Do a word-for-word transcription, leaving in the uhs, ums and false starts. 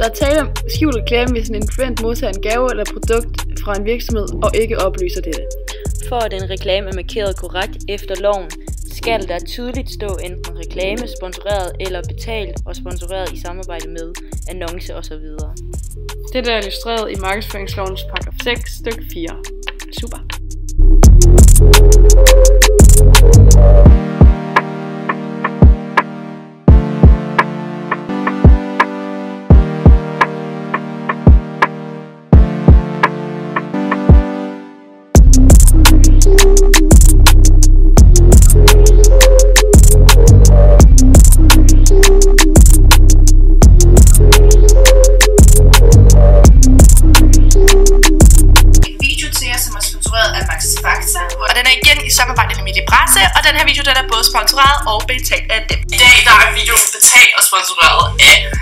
Der er tale om skjult reklame, hvis en influent modtager en gave eller produkt fra en virksomhed og ikke oplyser dette. For at en reklame er markeret korrekt efter loven, skal der tydeligt stå enten reklame, sponsoreret eller betalt og sponsoreret i samarbejde med annonce osv. Dette er illustreret i markedsføringslovens paragraf seks stykke fire. Super. Og den er igen i samarbejde med Mediepresse, og den her video den er både sponsoreret og betalt af dem. I dag der er videoen betalt og sponsoreret af